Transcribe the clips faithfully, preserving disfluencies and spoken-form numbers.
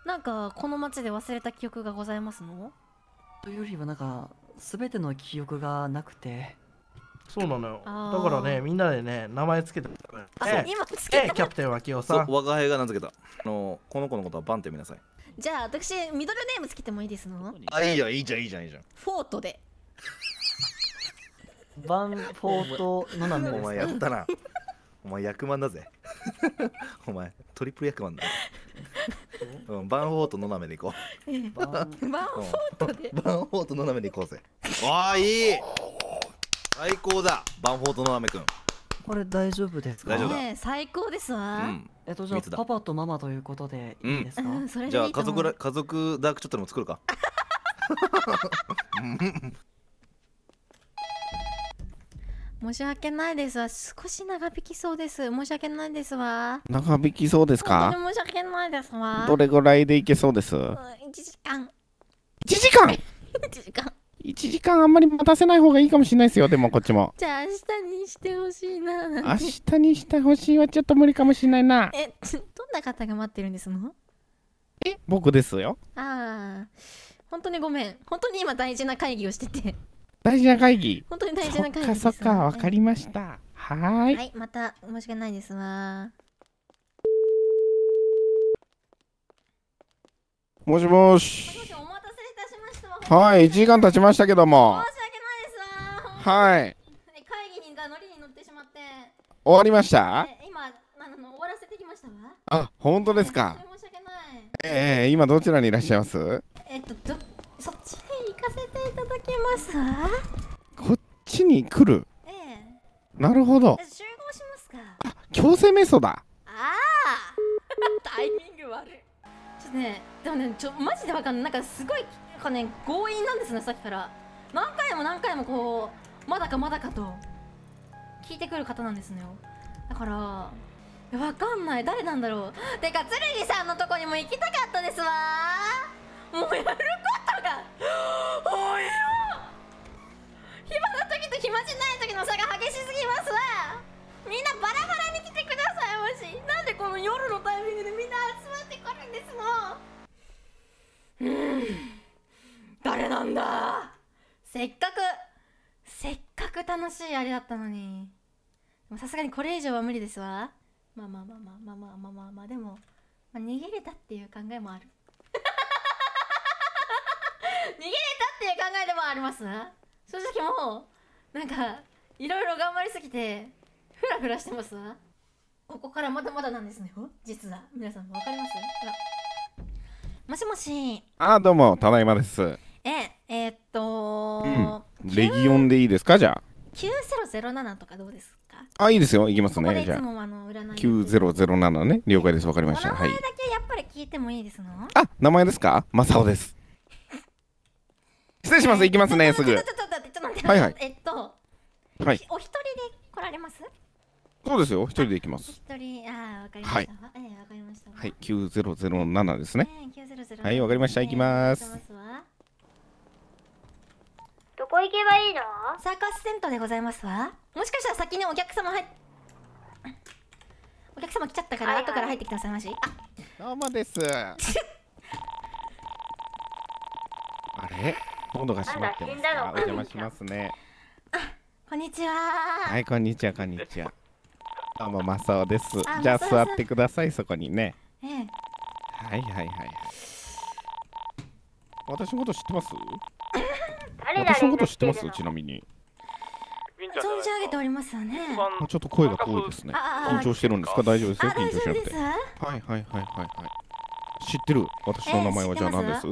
なんかこの街で忘れた記憶がございますの？ というよりはなんか全ての記憶がなくて。 そうなのよ。だあーからね、みんなでね、名前つけてたのよ。 あ、 ええ今つけた。 ええキャプテンは清そうさん。 我が輩が名付けた。あのこの子のことはバンって呼びなさい。 じゃあ私ミドルネームつけてもいいですの？ あ、いいじゃんいいじゃんいいじゃんいいじゃん。 フォートで。 バンフォートのナメでおすか？ 前やったな。お前役満だぜ。お前トリプル役満だ。うん、バンフォートのなめでいこバンバンフォートで。 う。バンフォートのなめでいこうぜ。ああいい。最高だ。バンフォートのなめくん。 これ大丈夫ですか？ 大丈夫だねえ最高ですうわ。 ん。 えっとじゃあ密だパパとママということでいいですか？ うん、それじゃあ家でいいと思う。 族ら家族ダークチョットでも作るか。 申し訳ないですわ。少し長引きそうです。申し訳ないですわ。 長引きそうですか？ 本当に申し訳ないですわ。 どれぐらいでいけそうです？ うん、いちじかん。 いちじかんいちじかん。 いちじかんあんまり待たせない方がいいかもしれないですよ。でもこっちもじゃあ明日にしてほしいな。 明日にしてほしいはちょっと無理かもしれないな。 え、どんな方が待ってるんですの？ え僕ですよ。 ああ、本当にごめん。本当に今大事な会議をしてて。 大事な会議。 本当に大事そっな会議です。 かそっかわかりました。はーい。 はい、また申し訳ないですわ。 もしももし。 しもし、お待たせいたしましたわ。 はい、いちじかん経ちましたけども。 申し訳ないですわ。 はい。 え会議にが乗りに乗ってしまって。 終わりましたえ今あの終わらせてきましたわ。 あ、本当ですか。 え申し訳ない。 ええ今どちらにいらっしゃいます？ えっとどそっちに行かせていただきますわ。 こっちに来る。 ええなるほど。 集合しますか。 あ、強制メソだ。 ああタイミング悪い。ちょっとね、でもね、ちょマジでわかんない。なんかすごいなんかね強引なんですね、さっきから何回も何回もこうまだかまだかと聞いてくる方なんですねよ。だからえわかんない、誰なんだろう。てか剣さんのとこにも行きたかったですわ。もうやることがおいよ、暇な時と暇じゃない時の差が激しすぎますわ。みんなバラバラに来てくださいまし。なんでこの夜のタイミングでみんな集まってくるんですの。うーん、誰なんだ。せっかくせっかく楽しいあれだったのに。でもさすがにこれ以上は無理ですわ。まあまあまあまあまあまあまあまあまあ、でも、まあ、逃げれたっていう考えもある。逃げれたっていう考えでもあります。正直もうなんかいろいろ頑張りすぎてフラフラしてますわ。ここからまだまだなんですねよ、実は。皆さんわかります？ほら、もしもし。 あ、どうも、ただいまです。 ええー、っとうん、レギオンでいいですか、じゃあ。 きゅうゼロゼロななとかどうですか？ あ、いいですよ、いきますここでね、じゃあ。 いつもあの占いきゅうゼロゼロななね、了解です、わかりました。はい。 お名前だけやっぱり聞いてもいいですの？ あ、名前ですか？マサオです。失礼します、いきますね、すぐ。 ちょっとちょっと待って、ちょっと待って。 はいはいえっと、 はい。 お一人で来られます？ そうですよ、一人で行きます。 一人、ああ、わかりました。ええ、わかりました。 はい、きゅうゼロゼロななですね。 ええ、きゅうゼロゼロ。 はい、わかりました、行きます。 どこ行けばいいの？ サーカスセントでございますわ。もしかしたら先にお客様入っお客様来ちゃったから、 はいはい後から入ってきてくださいまし。あ、 どうもです。あれ喉が閉まってますか？お邪魔しますね。 こんにちは。 はい、こんにちは、こんにちは。どうも、マサオです。 あじゃあ、 マサオさん座ってください、そこにね。 ええ、 はいはいはいはい。私のこと知ってます？ 誰々 私のこと知ってます？ になってちなみに。 存じ上げておりますよね。 あ、ちょっと声が遠いですね。 あああ緊張してるんですか？大丈夫ですよ、 あ、 緊大丈夫です。 張しなくて。はいはいはいはいはい。知ってる？私の名前はじゃあ何です？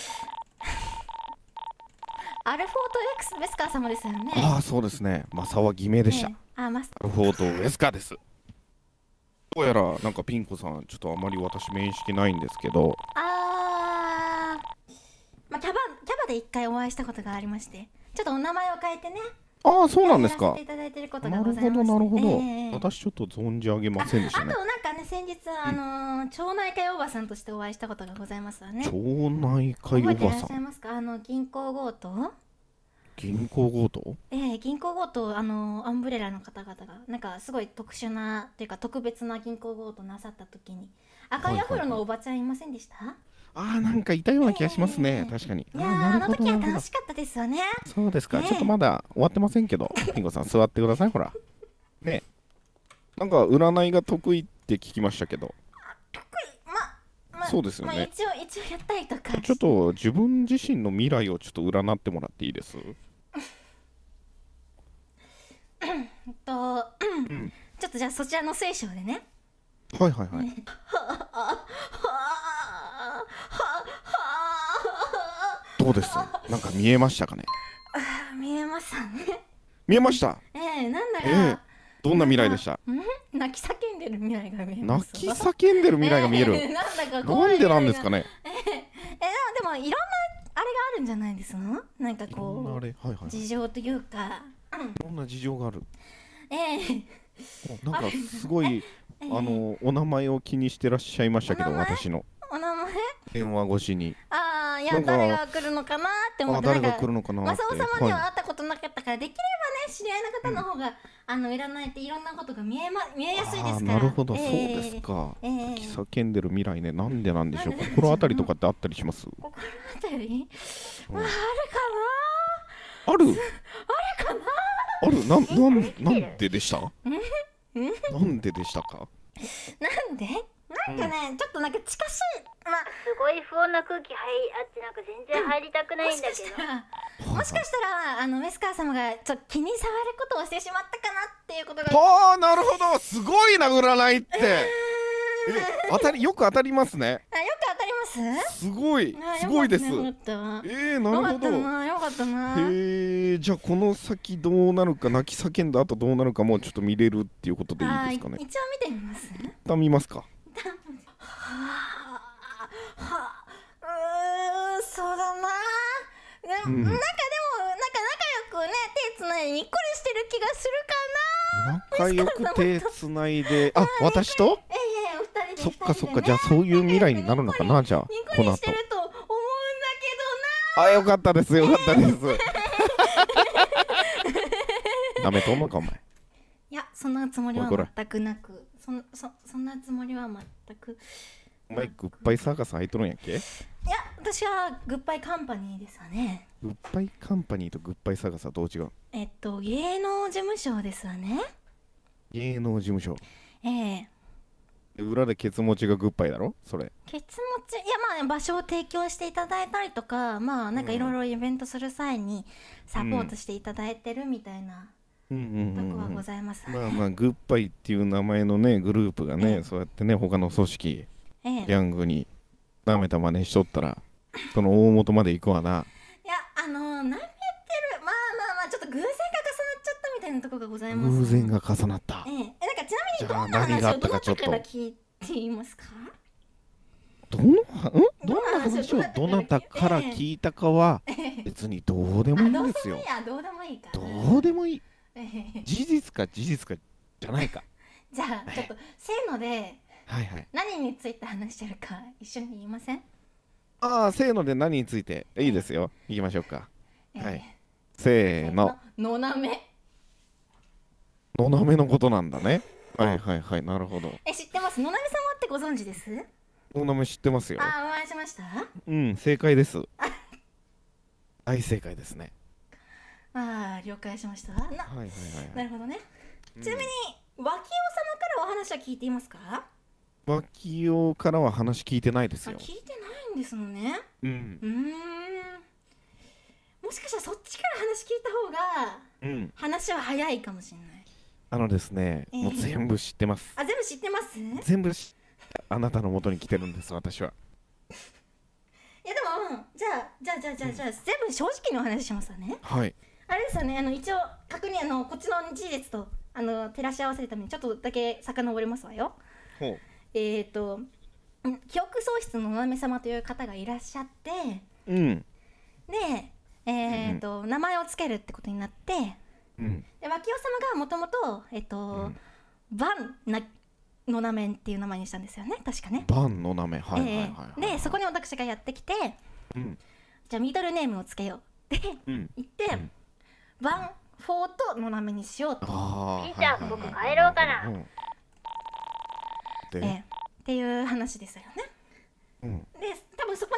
アルフォート・エクス・ベスカー様ですよね。 ああ、そうですね。マサオは偽名でした。 ええ、あ、マスアルフォート・ウェスカーです。どうやらなんかピン子さんちょっとあまり私面識ないんですけど。 あー、まあ、キャバキャバで一回お会いしたことがありまして、ちょっとお名前を変えてね。 ああ、そうなんですかやらせてい。ただいてることがなるございまして。 ほどなるほど、 ええ、 私ちょっと存じ上げませんでしたね。 あとなんかね、先日あのー町内会おばさんとしてお会いしたことがございますわね。 町内会お覚えていらばさん。 っしゃいますか？あの銀行強盗。 銀行強盗？ ええ、銀行強盗、あのーアンブレラの方々がなんかすごい特殊なっていうか特別な銀行強盗なさった時に赤いアフロのおばちゃんいませんでした？ あーなんかいたような気がしますね、確かに。 いやー、 あーなるあの時はほどなるほど楽しかったですよね。 そうですか、 ねえちょっとまだ終わってませんけど、ピンコさん座ってください、ほら。ねえなんか占いが得意って聞きましたけど、 ま、ま、 そうですよねまあ、一応、一応やったりとか。 ちょっと自分自身の未来をちょっと占ってもらっていいです？ えっと、ちょっとじゃあそちらの聖書でね。 はいはいはい。どうです？なんか見えましたかね？ あー見えましたね。 見えました。 ええなんだか、 ええどんな未来でした？ ん泣き叫んでる未来が見えます。 泣き叫んでる未来が見える。 ええなんだかな怖いんでなんですかね。 ね？ ええでもいろんなあれがあるんじゃないですの？なんかいろんなこあれ、はいはうい。 事情というか、 いろんな事情がある。 ええおなんかすごいあのお名前を気にしてらっしゃいましたけど、 お名前私のお名前？ 電話越しに。 ああいやなんか誰が来るのかなって思って、 あ誰がなんか来るのかなって。 マサオ様にはは会ったことなかったから、できればね知り合いの方の方が、あの占いっていろんなことが見えま見えやすいい。あーですから。 なるほど、 えそうえですか。 ええ泣き叫んでる未来ね、なんでなんでしょうか。 なんでなんでしょう心当たりとかってあったりします？ 心当たり？ うんまあ、あるある？ある？なんなんなんででした？なんででしたか？ かな。なんで？なんかね、ちょっとなんか近しい。まあすごい不穏な空気入あってなんか全然入りたくないもしんだけど。 かしたら、もしかしたらあのウェスカー様がちょっと気に障ることをしてしまったかなっていうことが。 はあ、なるほど、すごいな占いって。え、当たりよく当たりますね。 あ、よく当たります？ すごいあ、 すごいです。 よかったね。 えー、 よなるほど。 かったな、よかったな。 へえ、じゃあこの先どうなるか、泣き叫んだ後どうなるかもちょっと見れるっていうことでいいですかね。 一応見てみます。 一旦見ますか。 はあ、はあ、うーん、そうだな。でも、 うんなんかでもなんか仲良くね手つないでにっこりしてる気がするかな。 仲良く手つないで、あ、私と？ ええお二人でそっかそっか、 二人でねじゃあそういう未来になるのかな、じゃあにっここの後りして。ると思うんだけあ、よかったですよかったです。なめとんのかお前。 どな。いや、そんなつもりはおいこら全くなく、そんそそんなつもりは全く。 お前グッバイサーカス入っとるんやっけ？ いや、私はグッバイカンパニーですわね。 グッバイカンパニーとグッバイサーカスはどう違う？ えっと芸能事務所ですわね。 芸能事務所。 ええ裏でケツ持ちがグッバイだろそれ。 ケツ持ち、いやまあ場所を提供していただいたりとか、まあなんかいろいろイベントする際にサポートしていただいてるみたいなうんうんうんうんとこはございますわね。 まあまあグッバイっていう名前のねグループがね、 ええそうやってね他の組織ええギャングに舐めた真似しとったらその大元まで行くわな。 いや、あのー、舐めてる、まあまあまあちょっと偶然が重なっちゃったみたいなところがございます、ね、 偶然が重なったえ。ええなんかちなみにじゃあどんな何があ話をどなったかちょっとたから聞いていますか？ どのはんどんな話をどなたから聞いたかは別にどうでもいいんですよ。 あ、どうでもいいや、どうでもいいかな。 どうでもいい。 ええ事実か事実かじゃないか。 じゃあちょっとせーのではいはい。 何について話してるか一緒に言いません？ ああ、せーので何についていいですよ。行きましょうか。 ええはい。せーの。 のなめ。 のなめのことなんだね。はいはいはい。なるほど。 え、知ってます？のなめ様ってご存知です？ のなめ知ってますよ。 あ、お会いしました？ うん、正解です。大正解ですね。 ああ、了解しました。な、 はいはいはいはい。 なるほどね。ちなみに、脇尾様からお話は聞いていますか？ 脇尾からは話聞いてないですあ、 よ。 聞いてないんですのね。 うんうーん。もしかしたらそっちから話聞いた方がうん。 話は早いかもしれない。 あのですね、 ええもう全部知ってます。 あ、全部知ってます？い全部知あなたの元に来てるんです私は。 やでも、うんじゃあじゃあじゃあじゃあじゃあ全部正直にお話ししますわね。 はい。 あれですよね、あの一応確認、あのこっちの事実とあの照らし合わせるためにちょっとだけ遡りますわよ。 ほう。 えーとん記憶喪失のおなめ様という方がいらっしゃって、 うん。 でえーと、名前をつけるってことになって、 うん。 で脇尾様がもともとえっと、バンなのなめんっていう名前にしたんですよね、確かね。 バンの名前。はいはいはいはい、 えーでそこに私がやってきて、 うん。 じゃあミドルネームをつけようってうん。 言って、バンフォートのなめにしようと、 ああ。 いいじゃん僕帰ろうかなうんで、 えーっていう話ですよね。 うん。 で多分そこ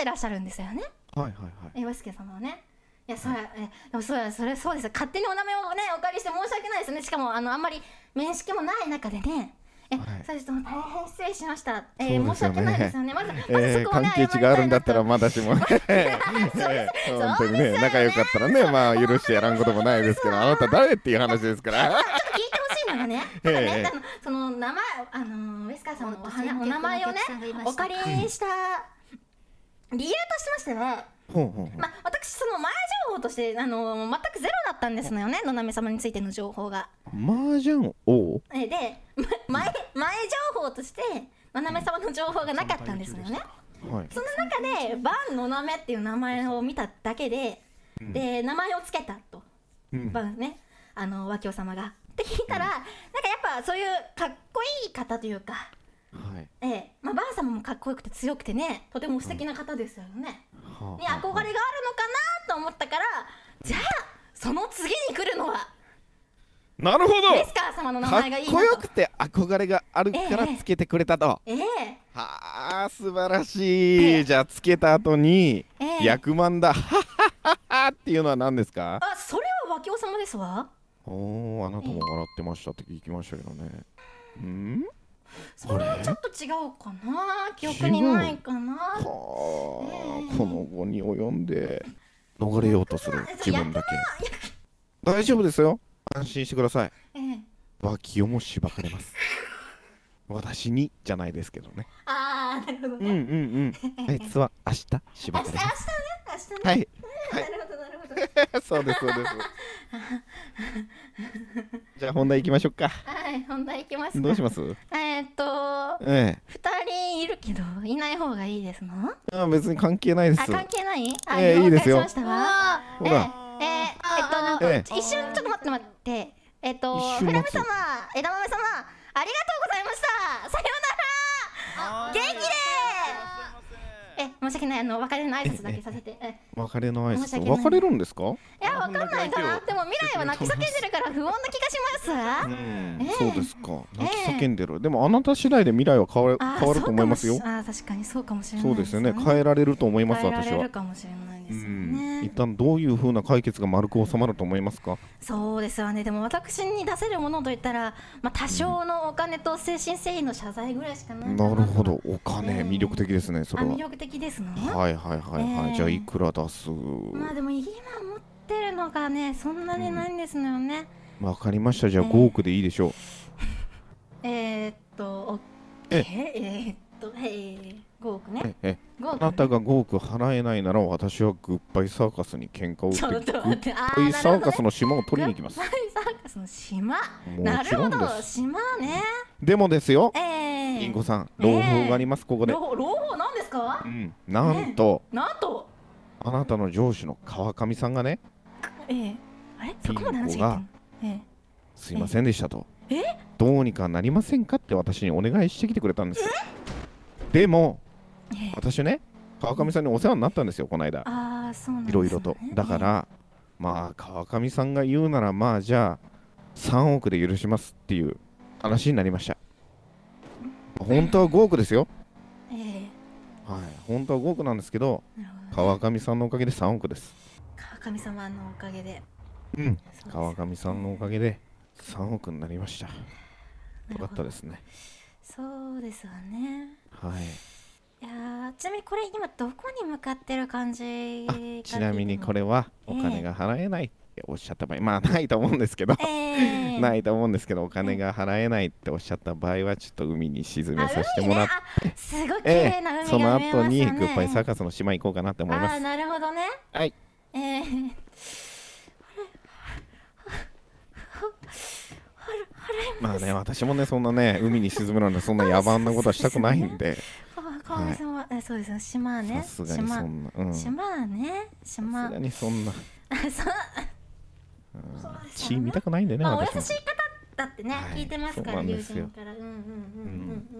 らっしゃるんですよね、 はいはいはい。 え、ウエスケ様はね。いや、そうや、え、でもそうや、それそうです。勝手にお名前をね、お借りして申し訳ないですね。しかも、あの、あんまり面識もない中でね。え、 はい、 そうです。大変失礼しました。えー、 そうですよね、 申し訳ないですよね。まず、まずえー、 そこをね、 関係値があるんだったらまだしも、 そうですえー本当にね、仲良かったらね、まあ許してやらんこともないですけど、あなた誰っていう話ですから。 ちょっと聞いてほしいのがね、ただね、 ええあのその名前、あのウエスカーさんのお花お名前をね、お借りした理由としましては、 ほうほうほう。 まあ私その前情報としてあの全くゼロだったんですのよね、野々様についての情報が。 麻雀王？ えで、ま、前前情報として野々様の情報がなかったんですのよね。 はい。 その中でバン野々っていう名前を見ただけで、 うん、 で名前をつけたと、 うん、 バンね、あの和教様がって聞いたら、うん、なんかやっぱそういうかっこいい方というか、 はい、 ええ、まあバン様もかっこよくて強くてね、とても素敵な方ですよね。 うん、 に憧れがあるのかなと思ったから、じゃあその次に来るのは。 なるほど。 ウエスカー様の名前がいいなと。 かっこよくて憧れがあるからつけてくれたと。 ええ。 はあ、素晴らしい。ええ、じゃあつけた後に、ええ、役満だ。ははははっていうのは何ですか？ あ、それは和教様ですわ。 おお、あなたも笑ってましたって聞きましたけどね。うん？ それはちょっと違うかな。記憶にないかな。はあ、えー、この後に及んで逃れようとする自分だけ。大丈夫ですよ。安心してください。 ええ、 脇をもしばかれます。私にじゃないですけどね。 ああ、なるほどね。 うんうんうん。あいつは明日しばかれます。 明日ね、明日ね。 はい。 なるほどなるほど。 そうですそうです。じゃあ本題行きましょうか。 はい、本題行きます。 どうします？ えっと、 ええ、 二人いるけどいない方がいいですの？ あ、別に関係ないです。 あ、関係ない？ あ、ええ、いいですよ。 ほら。 ほら。 ええ、えっとなんか一瞬ちょっと待って待って。えっと、フラム様、枝豆様、ありがとうございました。さようなら。元気で。え、申し訳ない、あの別れの挨拶だけさせて。 別れの挨拶、別れるんですか？ いや、わかんないかな。でも未来は泣き叫んでるから不穏な気がします。 うん、そうですか。泣き叫んでる。でもあなた次第で未来は変わる変わると思いますよ。 あ、確かにそうかもしれない。 そうですよね。変えられると思います、私は。 変えられるかもしれないですよね。 一旦どういう風な解決が丸く収まると思いますか？ そうですよね。でも私に出せるものといったら、まあ多少のお金と誠心誠意の謝罪ぐらいしかない。 なるほど。お金魅力的ですね。それは。 魅力的ですの？ はいはいはいはい。じゃあいくら出す？ まあでも今持ってるのがね、そんなにないんですのよね。 わかりました。じゃあごおくでいいでしょう。 えーっと、ええっと、えごおくね。 ええ、あなたがごおく払えないなら私はグッバイサーカスに喧嘩を打ってグッバイサーカスの島を取りに行きます。 グッバイサーカスの島。なるほど、島ね。 でもですよ、 えリンゴさん、朗報があります。ここで。 朗報なんですか？ うん、なんと、 なんと、 あなたの上司の川上さんがね、 ええ、あれ、 ピン子がすいませんでしたと、 え、 どうにかなりませんかって私にお願いしてきてくれたんですよ。でも私ね、川上さんにお世話になったんですよ、この間。 ああ、そうなんですね。 いろいろと。だから、まあ川上さんが言うなら、まあじゃあさんおくで許しますっていう話になりました。本当はごおくですよ。 ええ、 はい、本当はごおくなんですけど、川上さんのおかげでさんおくです。 川上様のおかげで。 うん、川上さんのおかげでさんおくになりました。よかったですね。 そうですわね。 はい。 いや、ちなみにこれ今どこに向かってる感じ？ ちなみにこれはお金が払えないっておっしゃった場合、まあないと思うんですけど、ないと思うんですけど、お金が払えないっておっしゃった場合はちょっと海に沈めさせてもらって、 すごい綺麗な海が見えますよね。 その後にグッバイサーカスの島行こうかなって思います。 あ、なるほどね。 はい。 ええ、 まあね、私もね、そんなね、海に沈むなんてそんな野蛮なことはしたくないんで。 川上さんは、そうですよ、島ね。 さすがにそんな、うん、 島ね、島。 さすがにそんな。 そう。 血見たくないんでね、 まあ、お優しい方だってね、聞いてますから、友人から。うんうんうんうんうん。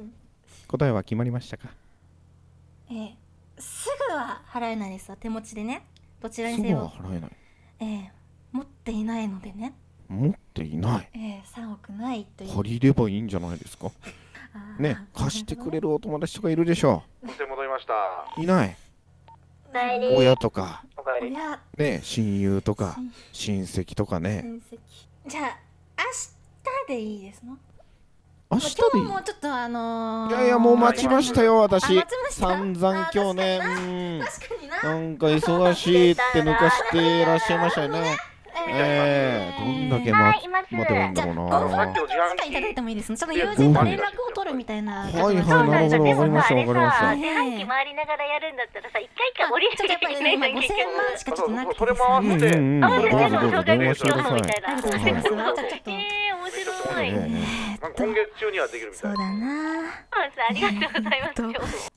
答えは決まりましたか？ ええ、すぐは払えないですわ、手持ちでね。どちらにせよ。 すぐは払えない。 ええ、持っていないのでね。 持っていない。 ええ、さんおくないという。 借りればいいんじゃないですか。ね、貸してくれるお友達とかいるでしょう。 お手戻りました。 いない。 帰り。 親とか親、 ね、親友とか親戚とかね。 親戚。じゃあ明日でいいですの？ 明日でいい？ 今日もちょっとあのー、 いやいやもう待ちましたよ私。 あ待ちました散々今日ね、 あうん確かにな。 なんか忙しいって抜かしてらっしゃいましたよね。ええ、どんだけ待待てばいいんだろうな。 ごふんは時間いただいてもいいですね。ちょっと友人と連絡を取るみたいな。 いはい、なるほど、わかりました、わかりました。 自販機回りながらやるんだったらさ、一回一回降りちょっとやっぱりね、今ごせんまんしかちょっとなくてですうんうんね。 うん、どうぞどうぞ電話してください。 みたいな。 ありがとうございます。じゃあちょっと。 えー、面白い。 ええまあ今月中にはできるみたそいうな。 だな。 ありがとうございます。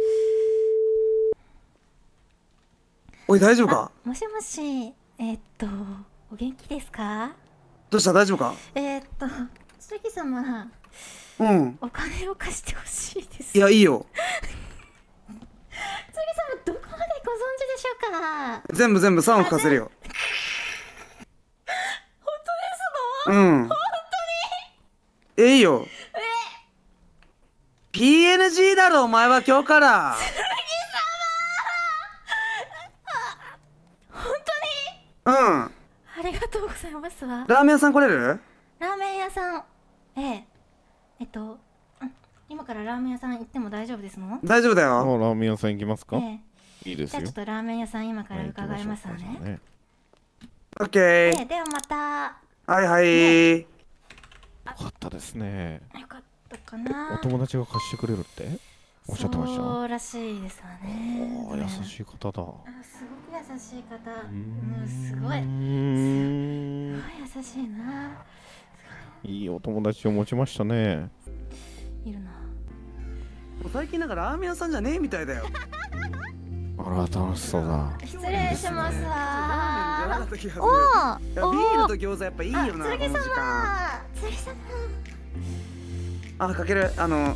おい大丈夫か？ もしもし、えーっと、お元気ですか？ どうした大丈夫か？ えーっと、剣様、 うん。 お金を貸してほしいです。 いやいいよ。 剣様、どこまでご存知でしょうか？ 全部全部さんおく貸せるよ。 本当ですの？ うん。本当に？えいいよ。え ピーエヌジー だろお前は今日から。 本うん。 当にありがとうございますわ。 ラーメン屋さん来れる？ ラーメン屋さん、ええ、えっと、うん今からラーメン屋さん行っても大丈夫ですの？ 大丈夫だあ、 よ。 ラーメン屋さん行きますか？ ええ、 いいですよじゃあちょっ。とラーメン屋さん今からはい伺いますわね。 行きましょうかオッケええ、 ー。 ではまた。 はいはい。 よかったですね。 よかったかな。 お友達が貸してくれるっておっしゃってました。 そうらしいですわね。 ああ、優しい方だ。 あ、すごく優しい方。 うもうすごい。 ーすんごい優しいな。 いいお友達を持ちましたね。 いるな。 最近なんかラーメン屋さんじゃねえみたいだよ。 あら、楽しそうだ。 失礼しますラーメンじゃなかわっ。た気がする。 おいやお。 ビールと餃子やっぱいいよなこの時間。 剣様。剣様。 あかけるあの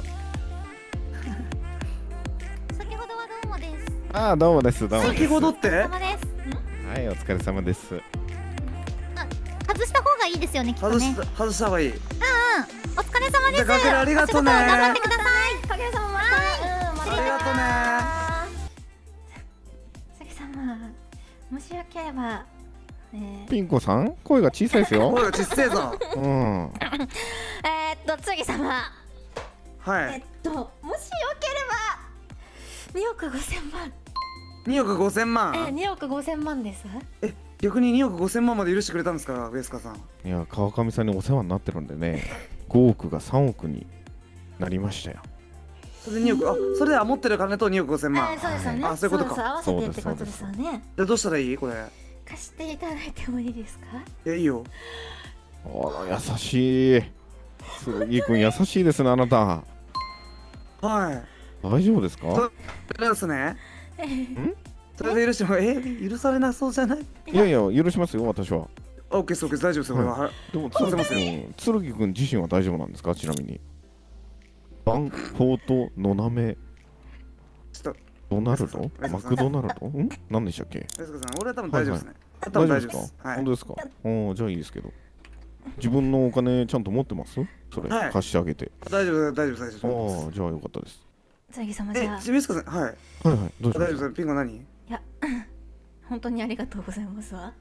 先ほどはどうもです。 ああ、どうもです、どうもです。 先ほどって？ 様です。 はい、お疲れ様です。 外した方がいいですよね、きっとね。 外した外した方がいい。 お疲れ様です。 じゃあかけるありがとうね。 お仕事頑張ってください。 影様また。うん、また。 ありがとうね。 関様、もしよければ、えー、 ピンコさん、声が小さいですよ。 声がちっせえぞ。 うん。 えー、っと、次様、 はい。 えっと、もしよければ、におくごせんまん、 におくごせんまえー、 ん。 におくごせんまんです。 え逆ににおくごせんまんまで許してくれたんですか上塚さん。 いや、川上さんにお世話になってるんでね、ごおくがさんおくになりましたよ。 それでにおく、あそれでは持ってる金とにおくごせんまん。 えー、そうですよね。 あそういうことかそうです合わせてってことですよね。 でどうしたらいいこれ？ 貸していただいてもいいですか？ えいいよ。 あら、優しい。杉君、優しいですね、あなた。 はい。 大丈夫ですか？ それですね。 えー、 それで許してもえ許されなそうじゃない？ いやいや、許しますよ、私は。 オッケーですオッケーです大丈夫ですよこれは。はいでも、 そう剣君、剣君自身は大丈夫なんですか？ちなみに。バンフォートのなめちょっとドナルドはいマクドナルドん何でしたっけ？ 上塚さん俺は多分大丈夫ですね。多大丈夫で分大丈夫ですす。 か？ はい本当ですか？おお、じゃあいいですけど。自分のお金ちゃんと持ってます？それ、 はい貸してあげて。 大丈夫大丈夫大丈夫ああ、じゃあよかったです。 次様じえゃあ、 上塚さんはい。 はいはい、どうしました？ 大丈夫ですピンコ何？ いや、本当にありがとうございますわ。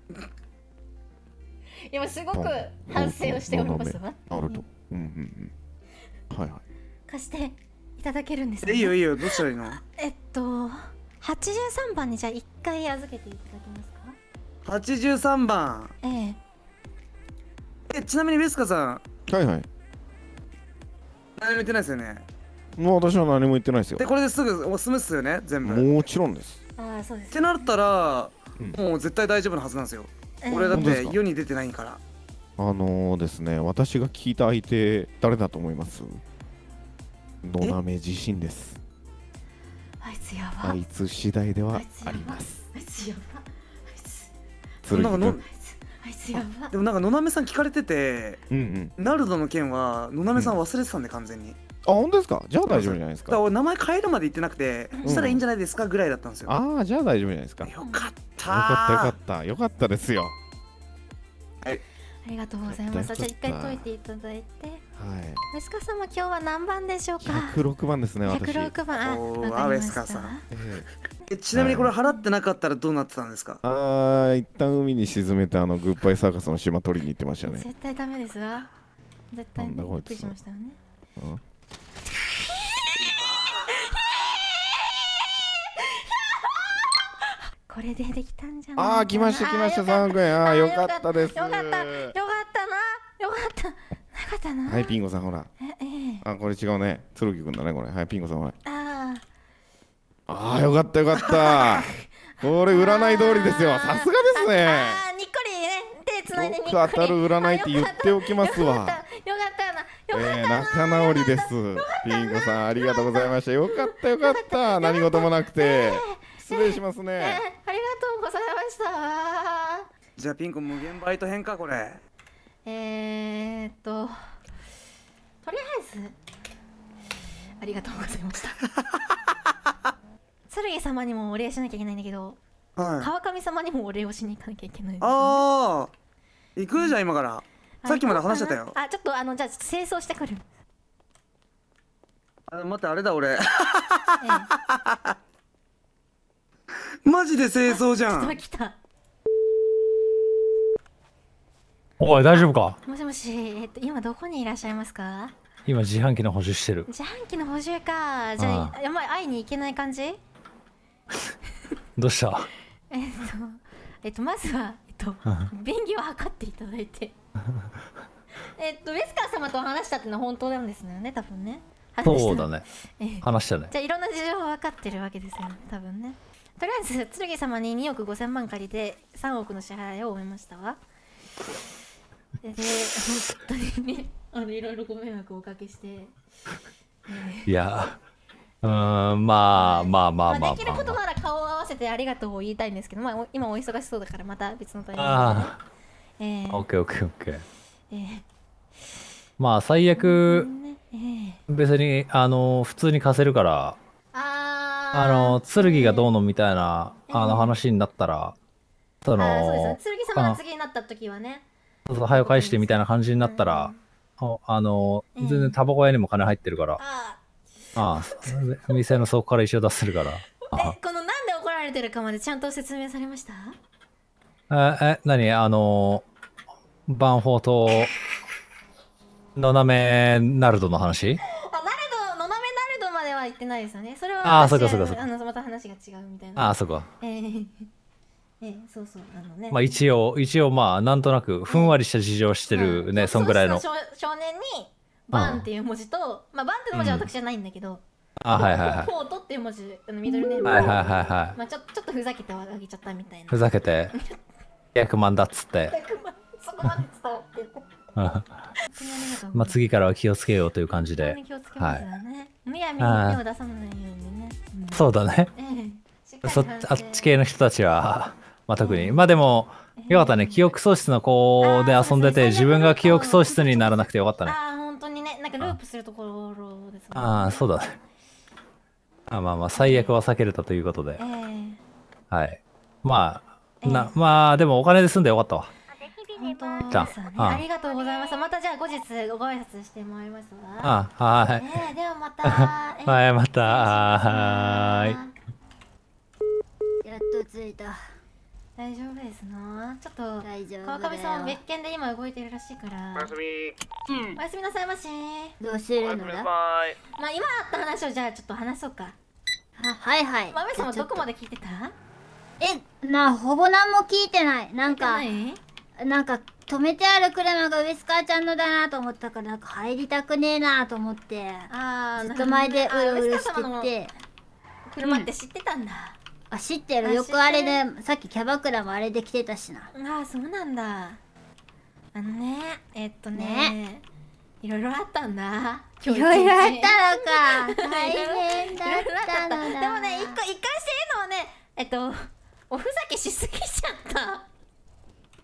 今すごく反省をしておりますわ。 なると。うんうんうん。はいはい。 貸していただけるんですね。 えいいよいいよどうしたらいいの？ えっと、はちじゅうさんばんにじゃあいっかい預けていただけますか？ はちじゅうさんばん。 ええ。 えちなみに上塚さんはいはい。 何も言ってないですよね。 もう私は何も言ってないですよで。これですぐ済むっすよね全部。っもちろんです。 ああ、そうです。 てなったらうんもう絶対大丈夫なはずなんですよ。 ええ俺だって本当ですか世に出てないから。 あのーですね、私が聞いた相手、誰だと思います？のなめ自身です。 あいつやば。 あいつ次第ではあいつやばあります。 あいつやば。あいつ、 剣なんかの君。 あいつやば。 でもなんか野々さん聞かれててうんうん。 ナルドの件は野々さん忘れてたんで完全に。 あ、本当ですか？じゃあ大丈夫じゃないですか。 だから俺名前変えるまで言ってなくてしたらいいんじゃないですかぐらいだったんですよ。 ああ、じゃあ大丈夫じゃないですか。よよかったかったよかった。よかったですよ。 ありがとうございます。じゃあ一回解いていただいて。 はい。 ウェスカー様今日は何番でしょうか。 ひゃくろくばんですね。私。 ひゃくろくばん。あ、 おーわかりました。 ウェスカーさんええちなみにこれ払ってなかったらどうなってたんですか？ ー、ああ、一旦海に沈めてあのグッバイサーカスの島取りに行ってましたね。 絶対ダメですわ。絶対ね。 なんだこいつびっくりしましたよね。 うんこれでできたんじゃないかな。 ああ、来ました来ましたあーさんおくえん。ああ、よかったです。 よかったよかったな。よかったよかったな。 はい、ピンゴさんほら。 えええ。 あ、これ違うね。鶴木くんだね、これ。はい、ピンゴさんほら。 ああ。 ああ、よかったよかった。これ占い通りですよ。さすがですね。 ああ、にっこりね。手つないでにっこり。 よく当たる占いって言っておきますわ。 よかったよかったな。 えー、仲直りです。ピンゴさん、ありがとうございました。よかったよかった。何事もなくて。失礼しますえー、 ね。 ありがとうございました。 じゃあピンコ無限バイト編かこれ。 えーっととりあえずありがとうございました。剣様にもお礼しなきゃいけないんだけど、 はい。 川上様にもお礼をしに行かなきゃいけないんですよね。 ああ。行くじゃん今から。さっきまで話してたよ。 あ、ちょっとあのじゃあ清掃してくる。 あ待ってあれだ俺。 ええマジで清掃じゃん。 来た。 おい大丈夫か。 もしもし、えっと今どこにいらっしゃいますか。 今自販機の補充してる。 自販機の補充か。じゃあやばい、会いに行けない感じ。 どうした。 えっとえっとまずはえっと便宜を図っていただいて。えっとウェスカー様と話したってのは本当なんですよね、多分ね。 そうだね。 ええ話したね。 じゃあいろんな事情が分かってるわけですよね、多分ね。とりあえず剣様ににおくごせんまん借りてさんおくの支払いを終えましたわ。で本当にね、あのいろいろご迷惑をおかけして、えー、いやうーん、まあまあまあまあ、まあ、 できることなら顔を合わせてありがとうを言いたいんですけど、まあ今お忙しそうだからまた別のタイミングで、ね。 ああ、 えー、 オッケーオッケーオッケー。 えー、 まあ最悪、 ねえー、 別にあの普通に貸せるから、 ああの剣がどうのみたいな、えー、あの話になったら、そのあそうですね、剣様が次になった時はね、 そうそう早く返してみたいな感じになったら、うん、あの全然タバコ屋にも金入ってるから、ああ店の底から一応出せるから。 えこのなんで怒られてるかまでちゃんと説明されました？ ええ何あのバンフォートのなめナルドの話？ あ、ナルドのなめナルドまでは言ってないですよね。それはああそうかそうかそうか。 あのまた話が違うみたいな。 ああそうか。 えーえー、そうそうあのね。 まあ一応一応まあなんとなくふんわりした事情をしてるね、うん、そんぐらいの。 少年にバンっていう文字と、まあバンっていう文字は私じゃないんだけど。 あはいはいはい。 フォートっていう文字あのミドルネーム。 はいはいはいはい。 まあちょちょっとふざけてあげちゃったみたいな。 ふざけて。ひゃくまんだっつって。 ひゃくまんそこまで伝わってる。 まあ次からは気をつけようという感じで。 気をつけますよね。むやみに手を出さないようにね。 そうだね。そあっち系の人たちは、まあ特に。まあでも、よかったね。記憶喪失の子で遊んでて、自分が記憶喪失にならなくてよかったね。 ああ、本当にね。なんかループするところですね。 ああ、そうだね。あまあまあ、最悪は避けれたということで。はい。まあ、な、まあでもお金で済んでよかったわ。 本当ですね。ありがとうございます。またじゃあ後日ご挨拶してもらいますわ。 あ、はい。 えー、ではまた。 はい、また。はーい。 やっと着いた。 大丈夫ですな。ちょっと川上さんは別件で今動いてるらしいから。 おやすみ。 うん。おやすみなさいまし。 どうするのだ。 まあ今あった話をじゃあちょっと話そうか。 ははいはい。 マメさんはどこまで聞いてた？ え、なほぼ何も聞いてない。なんかなんか止めてある車がウィスカーちゃんのだなと思ったからなんか入りたくねえなと思って。ああ。ずっと前でうるうるしてて。 車って知ってたんだ。 あ、知ってる。よくあれで、さっきキャバクラもあれで来てたしな。 ああ、そうなんだ。あのね、えっとね、いろいろあったんだ。 いろいろあったのか。大変だったのだ。 でもね、一個、一貫して言うのはね、えっと、おふざけしすぎちゃった。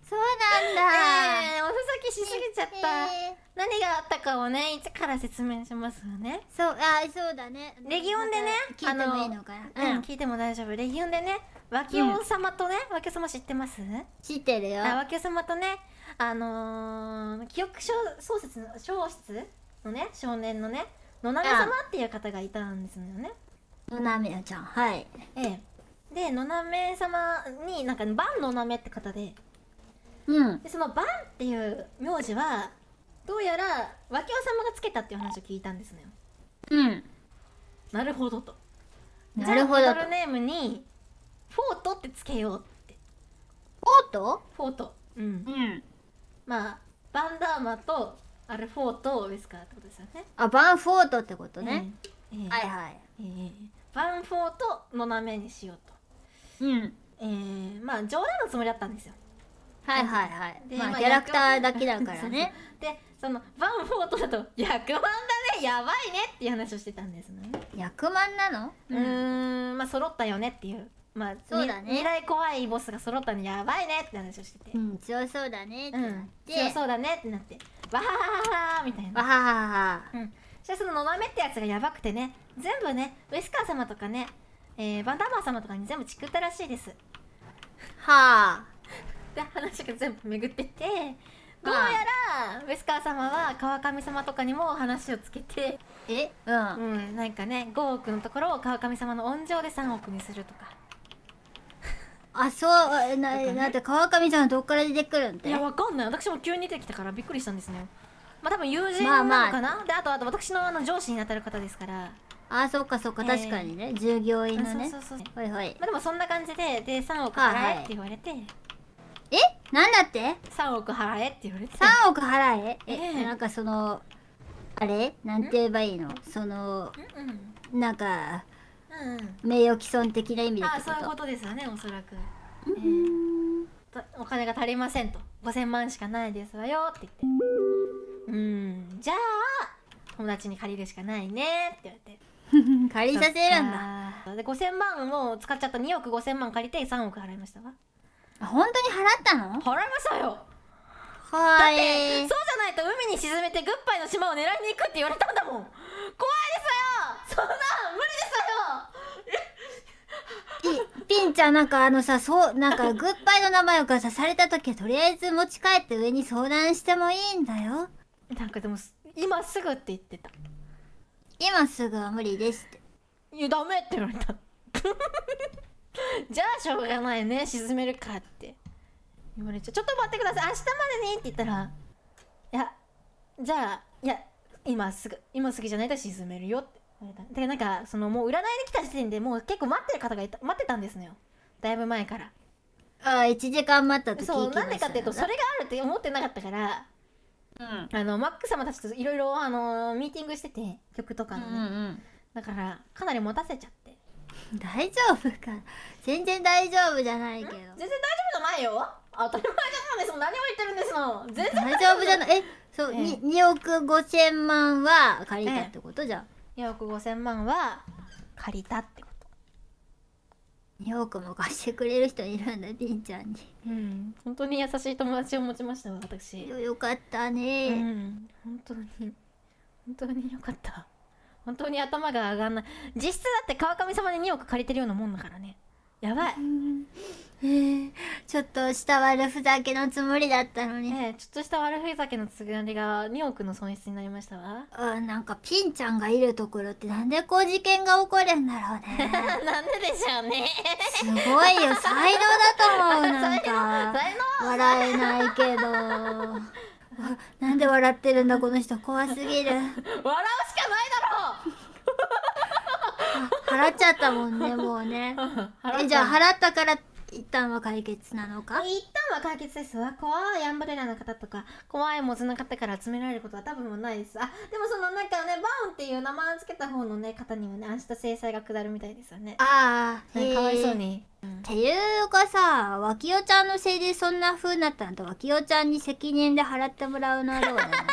そうなんだ。 えー、おふざけしすぎちゃった、えー、何があったかをね一から説明しますよね。 そう、あ、そうだね。 レギオンでね、 聞いてもいいのかな。 うん、聞いても大丈夫。レギオンでね、脇尾様とね、うん、脇尾様知ってます？ 知ってるよ。 あ、脇尾様とね、あのー、記憶小説の小説のね、少年のね、野波様っていう方がいたんですよね。 野波ちゃん、はい。 ええ。で、野波様になんかバン野波って方で、 うん、 でそのバンっていう名字はどうやら脇尾様がつけたっていう話を聞いたんですね。 うん。 なるほどと。 なるほどと。 じゃあミドルネームにフォートってつけようって。 フォート？ フォート。うん。 うん。 まあバンダーマとアルフォートウェスカーってことですよね。 あ、バンフォートってことね。 えーえー、 はいはい。 えー、バンフォートの名前にしようと。うん。 えー、まあ冗談のつもりだったんですよ。 はいはいはい。まあ、まあ、キャラクターだけだからね。 で、そのバンフォートだと役満だね、やばいねっていう話をしてたんですね。 役満なの？ うーん、まあ揃ったよねっていう。まあ、 そうだね。 未来怖いボスが揃ったのやばいねって話をしてて。 うん、強そうだねってなって。 強そうだねってなって。わははははみたいな。 わははは。 うん。そしたらそののなめってやつがやばくてね、全部ね、ウェスカー様とかね、えー、バンダーマー様とかに全部チクったらしいです。 はあ。 で話が全部巡ってて、どうやらウェスカー様は川上様とかにも話をつけて、 え、うん、 うん、なんかねごおくのところを川上様の恩情でさんおくにするとか。 あ、そうな、だって川上さんどっから出てくるんで？ いやわかんない。私も急に出てきたからびっくりしたんですね。まあ多分友人なのかな、まあまあ、であとあと私のあの上司にあたる方ですから。 あ、そっかそっか、えー、確かにね、従業員のね。 そうそうそう。 ほいほい。 まあでもそんな感じででさんおく払えって言われて。はいはい、 え、なんだって？ さんおく払えって言われて。 さんおく払え？え、えー、なんかそのあれなんて言えばいいの？その、うん、なんか、うん、名誉毀損的な意味でってこと？ あ、そういうことですよね、おそらく。えー、お金が足りませんと、ごせんまんしかないですわよって言って、うーん、じゃあ友達に借りるしかないねって言われて借りさせるんだ。 でごせんまんを使っちゃった。におくごせんまん借りてさんおく払いましたわ。 本当に払ったの？ 払いましたよ。 はい。 だってそうじゃないと海に沈めてグッバイの島を狙いに行くって言われたんだもん。怖いですよ、そんな無理ですよ。 ピ, ピンちゃん、なんかあのさ、そうなんかグッバイの名前をさされた時はとりあえず持ち帰って上に相談してもいいんだよ。 なんかでも今すぐって言ってた。 今すぐは無理ですって。 いやダメって言われたじゃあしょうがないね、沈めるかって言われちゃう。ちょっと待ってください、明日までにって言ったら、いやじゃあいや今すぐ今すぐじゃないと沈めるよって言われた。だからなんかそのもう占いに来た時点でもう結構待ってる方がいた、待ってたんですのよ、だいぶ前から。 ああ、いちじかん待ったと聞きました。 そう、なんでかっていうとそれがあるって思ってなかったから、うん、あのマック様たちといろいろあのミーティングしてて、曲とかのね、うんうん、だからかなり持たせちゃって。 大丈夫か？全然大丈夫じゃないけど。全然大丈夫じゃないよ、当たり前じゃないですもん。何を言ってるんですの。全然大丈夫じゃない。え、そう、ええ、におくごせんまんは借りたってこと、ええ、じゃん。 におくごせんまんは借りたってこと。 におくも貸してくれる人いるんだ、ピンちゃんに。 うん、本当に優しい友達を持ちましたわ、私。 よ, よかったね。 うん、本当に本当によかった。本当に頭が上がんない。実質だって川上様ににおく借りてるようなもんだからね。やばい。 えー、ちょっとした悪ふざけのつもりだったのに。 ええ、ちょっとした悪ふざけのつがりがにおくの損失になりましたわ。 あ、なんかピンちゃんがいるところってなんでこう事件が起こるんだろうね。 なんででしょうね。 すごいよ、才能だと思う。なんか笑えないけどなんで笑ってるんだこの人、怖すぎる。笑うしかないだろ払っちゃったもんね、もうね。え、じゃあ払ったから一旦は解決なのか？ 一旦は解決ですわ。怖いアンブレラの方とか怖いモズの方から集められることは多分もないです。あ、でもそのなんかね、バウンっていう名前を付けた方のね方にもね、明日制裁が下るみたいですよね。 ああ、 かわいそうに。 うん、っていうかさ、わきおちゃんのせいでそんな風になったんだ。わきおちゃんに責任で払ってもらうのはどうなの？まあ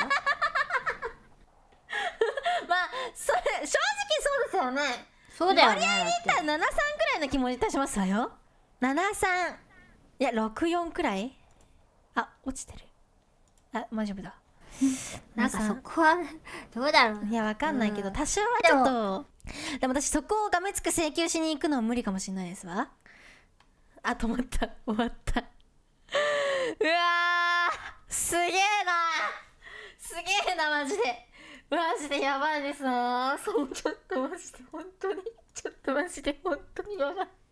それ正直そうですよね。 そうだよね。 割合で言ったらななさんくらいの気もいたしますわよ。ななさん、いやろくよんくらいあ、落ちてる。あ、大丈夫だ。 なんかそこはどうだろう。 いや、わかんないけど、多少はちょっと。でも私そこをがめつく請求しに行くのは無理かもしれないですわ。あ、止まった。終わった。うわー、すげえなすげえなマジで。マジでやばいですな。そう、ちょっとマジで本当にちょっとマジで本当にやばい。